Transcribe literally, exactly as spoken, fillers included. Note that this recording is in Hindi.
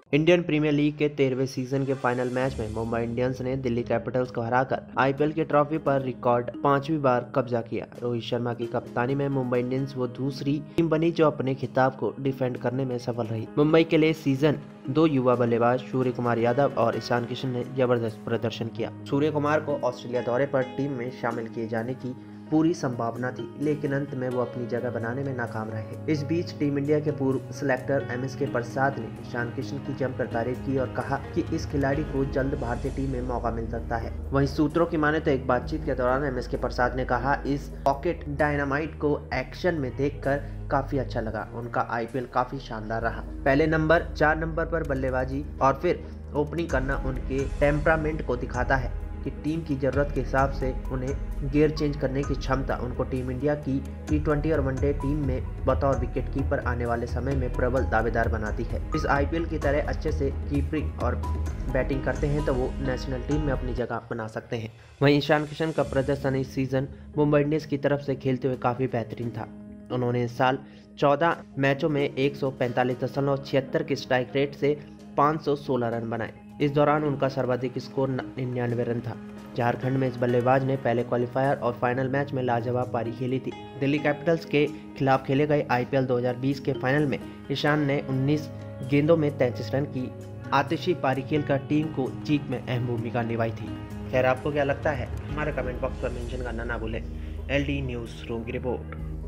इंडियन प्रीमियर लीग के तेरहवें सीजन के फाइनल मैच में मुंबई इंडियंस ने दिल्ली कैपिटल्स को हराकर आईपीएल की ट्रॉफी पर रिकॉर्ड पांचवी बार कब्जा किया। रोहित शर्मा की कप्तानी में मुंबई इंडियंस वो दूसरी टीम बनी जो अपने खिताब को डिफेंड करने में सफल रही। मुंबई के लिए सीजन दो युवा बल्लेबाज सूर्य कुमार यादव और ईशान किशन ने जबरदस्त प्रदर्शन किया। सूर्य कुमार को ऑस्ट्रेलिया दौरे पर टीम में शामिल किए जाने की पूरी संभावना थी, लेकिन अंत में वो अपनी जगह बनाने में नाकाम रहे। इस बीच टीम इंडिया के पूर्व सिलेक्टर एम एस के प्रसाद ने ईशान किशन की जमकर तारीफ की और कहा कि इस खिलाड़ी को जल्द भारतीय टीम में मौका मिल सकता है। वहीं सूत्रों की माने तो एक बातचीत के दौरान एम एस के प्रसाद ने कहा, इस पॉकेट डायनामाइट को एक्शन में देखकर काफी अच्छा लगा। उनका आईपीएल काफी शानदार रहा। पहले नंबर चार नंबर पर बल्लेबाजी और फिर ओपनिंग करना उनके टेम्परामेंट को दिखाता है कि टीम की जरूरत के हिसाब से उन्हें गियर चेंज करने की क्षमता उनको टीम इंडिया की टी ट्वेंटी और वनडे टीम में बतौर विकेट कीपर आने वाले समय में प्रबल दावेदार बनाती है। इस आईपीएल की तरह अच्छे से कीपिंग और बैटिंग करते हैं तो वो नेशनल टीम में अपनी जगह बना सकते हैं। वहीं ईशान किशन का प्रदर्शन इस सीजन मुंबई इंडियंस की तरफ से खेलते हुए काफी बेहतरीन था। उन्होंने इस साल चौदह मैचों में एक सौ पैंतालीस दशमलव छिहत्तर के स्ट्राइक रेट से पाँच सौ सोलह रन बनाए। इस दौरान उनका सर्वाधिक स्कोर निन्यानवे रन था। झारखंड में इस बल्लेबाज ने पहले क्वालिफायर और फाइनल मैच में लाजवाब पारी खेली थी। दिल्ली कैपिटल्स के खिलाफ खेले गए आईपीएल दो हज़ार बीस के फाइनल में ईशान ने उन्नीस गेंदों में तैंतीस रन की आतिशी पारी खेलकर टीम को जीत में अहम भूमिका निभाई थी। खैर, आपको क्या लगता है हमारे कमेंट बॉक्स पर मेंशन करना ना भूलें। एल डी न्यूज़ रूम की रिपोर्ट।